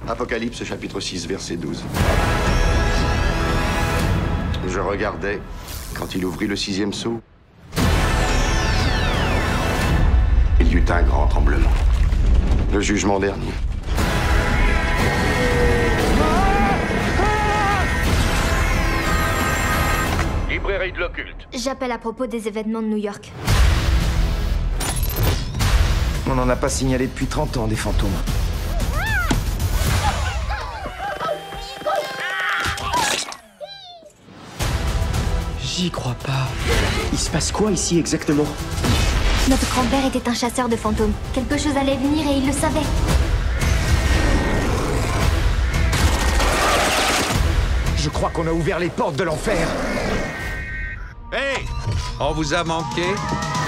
Apocalypse chapitre 6, verset 12. Je regardais quand il ouvrit le 6e sceau. Il y eut un grand tremblement. Le jugement dernier. Librairie de l'occulte. J'appelle à propos des événements de New York. On n'en a pas signalé depuis 30 ans, des fantômes. J'y crois pas. Il se passe quoi ici exactement? Notre grand-père était un chasseur de fantômes. Quelque chose allait venir et il le savait. Je crois qu'on a ouvert les portes de l'enfer. Hey! On vous a manqué?